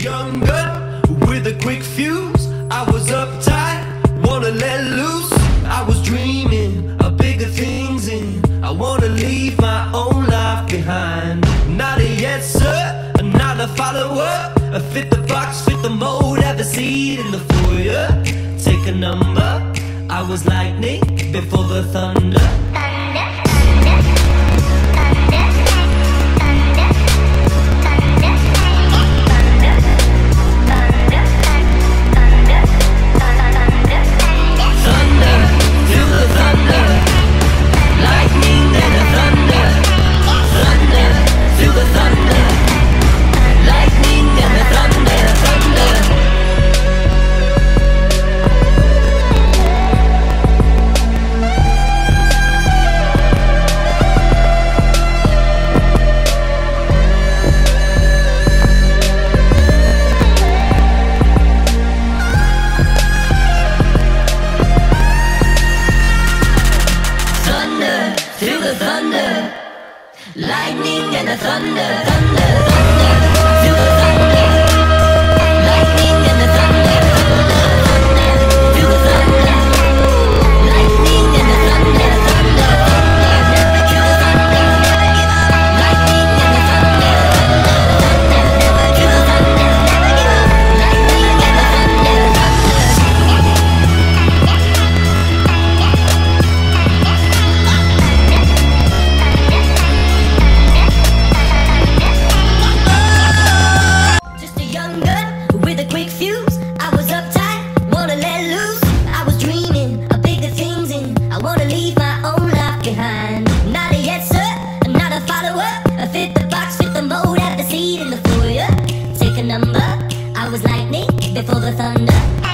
young gun with a quick fuse. I was uptight, wanna let loose. I was dreaming of bigger things and I wanna leave my own life behind. Not a yes sir, not a follower. I fit the box, fit the mold, have a seat in the foyer. Take a number, I was lightning before the thunder. Feel the thunder, lightning and the thunder, thunder, thunder. Feel the thunder, lightning and the thunder, thunder, thunder. Feel the thunder, lightning and the thunder, thunder, thunder. Feel the thunder, lightning and the thunder, thunder, thunder. Feel the thunder, lightning and the thunder, with a quick fuse. I was uptight, wanna let loose. I was dreaming of bigger things and I wanna leave my own life behind. Not a yes sir, not a follower. I fit the box, fit the mold, have the seat in the foyer. Take a number, I was lightning before the thunder.